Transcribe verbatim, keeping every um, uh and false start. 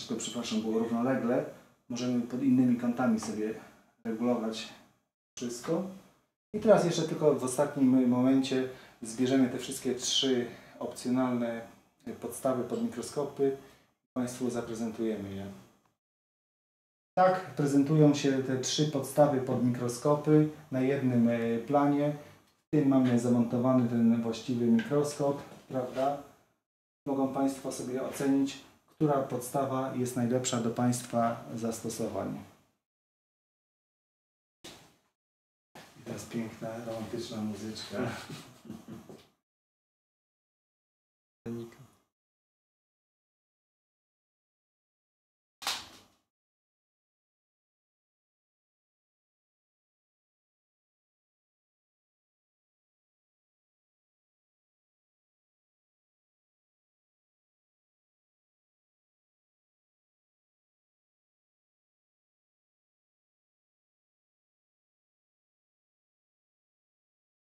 to przepraszam, było równolegle. Możemy pod innymi kątami sobie regulować wszystko. I teraz jeszcze tylko w ostatnim momencie zbierzemy te wszystkie trzy opcjonalne podstawy pod mikroskopy i Państwu zaprezentujemy je. Tak prezentują się te trzy podstawy pod mikroskopy na jednym planie. W tym mamy zamontowany ten właściwy mikroskop, prawda? Mogą Państwo sobie ocenić, która podstawa jest najlepsza do Państwa zastosowań. I teraz piękna, romantyczna muzyczka.